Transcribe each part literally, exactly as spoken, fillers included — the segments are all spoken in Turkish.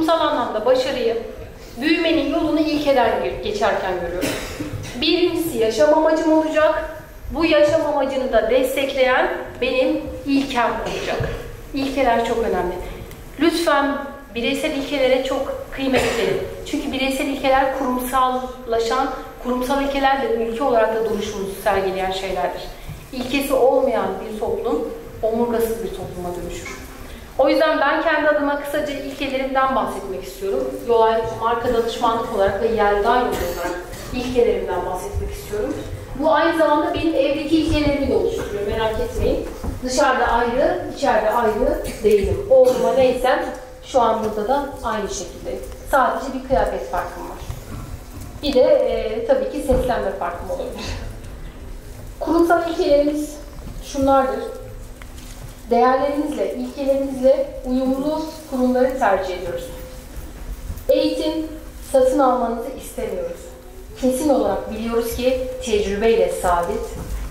kurumsal anlamda başarıyı, büyümenin yolunu ilkeler geçerken görüyorum. Birincisi yaşam amacım olacak. Bu yaşam amacını da destekleyen benim ilkem olacak. İlkeler çok önemli. Lütfen bireysel ilkelere çok kıymet verin. Çünkü bireysel ilkeler kurumsallaşan, kurumsal ilkeler de ülke olarak da duruşumuzu sergileyen şeylerdir. İlkesi olmayan bir toplum, omurgasız bir topluma dönüşür. O yüzden ben kendi adıma kısaca ilkelerimden bahsetmek istiyorum. Yolay marka danışmanlık olarak ve Yelda Yolu olarak ilkelerimden bahsetmek istiyorum. Bu aynı zamanda benim evdeki ilkelerimi de oluşturuyor, merak etmeyin. Dışarıda ayrı, içeride ayrı değilim. Oğluma neysem şu an burada da aynı şekilde. Sadece bir kıyafet farkım var. Bir de e, tabii ki seslenme farkım olabilir. Kurumsal ilkelerimiz şunlardır. Değerlerimizle, ilkelerimizle uyumlu kurumları tercih ediyoruz. Eğitim satın almanızı istemiyoruz. Kesin olarak biliyoruz ki tecrübeyle sabit.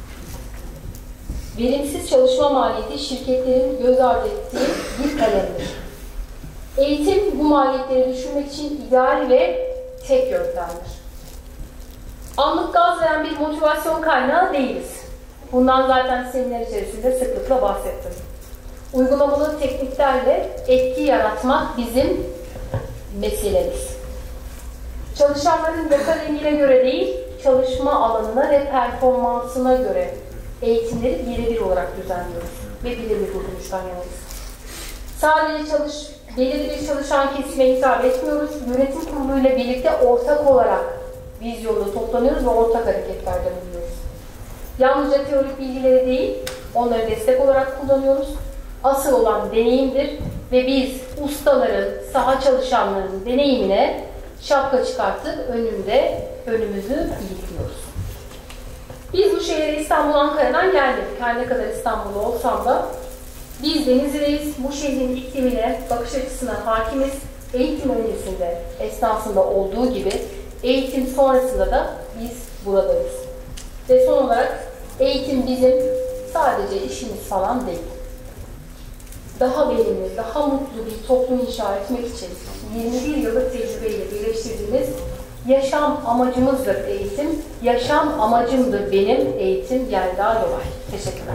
Verimsiz çalışma maliyeti şirketlerin göz ardı ettiği bir kalemdir. Eğitim bu maliyetleri düşürmek için ideal ve tek yöntemdir. Anlık gaz veren bir motivasyon kaynağı değiliz. Bundan zaten seminer içerisinde sıklıkla bahsettim. Uygulamalı tekniklerle etki yaratmak bizim meselemiz. Çalışanların yaka rengine göre değil, çalışma alanına ve performansına göre eğitimleri birebir olarak düzenliyoruz ve birebir kuruluştan yanayız. Sadece çalış, belirli bir çalışan kesime hitap etmiyoruz. Yönetim kuruluyla birlikte ortak olarak vizyonda toplanıyoruz ve ortak hareketlerde bulunuyoruz. Yalnızca teorik bilgileri değil, onları destek olarak kullanıyoruz. Asıl olan deneyimdir ve biz ustaların, saha çalışanların deneyimine şapka çıkartıp önünde önümüzü eğitiyoruz. Biz bu şehre İstanbul, Ankara'dan geldik. Her ne kadar İstanbul'da olsam da biz Denizli'deyiz. Bu şehrin iklimine, bakış açısına hakimiz. Eğitim öncesinde, esnasında olduğu gibi eğitim sonrasında da biz buradayız. Ve son olarak eğitim bizim sadece işimiz falan değil. Daha verimli, daha mutlu bir toplum inşa etmek için yirmi bir yıllık tecrübeyle birleştirdiğimiz yaşam amacımızdır eğitim. Yaşam amacımdır benim eğitim Yelda Yolay. Teşekkürler.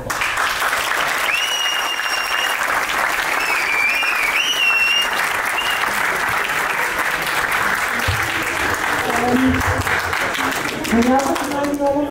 Dünyada